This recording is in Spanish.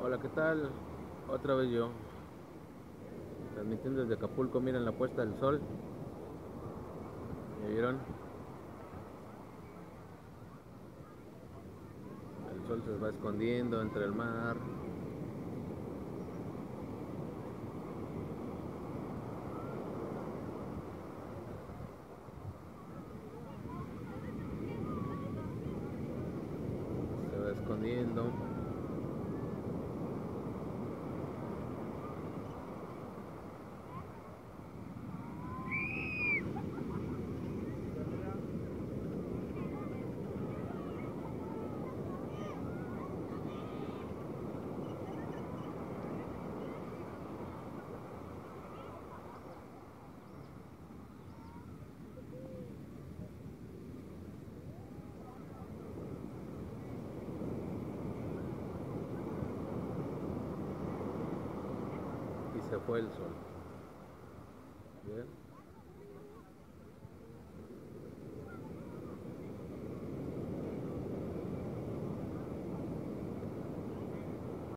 Hola, ¿qué tal? Otra vez yo, transmitiendo desde Acapulco. Miren la puesta del sol. ¿Ya vieron? El sol se va escondiendo entre el mar. Se va escondiendo. Y se fue el sol. ¿Bien?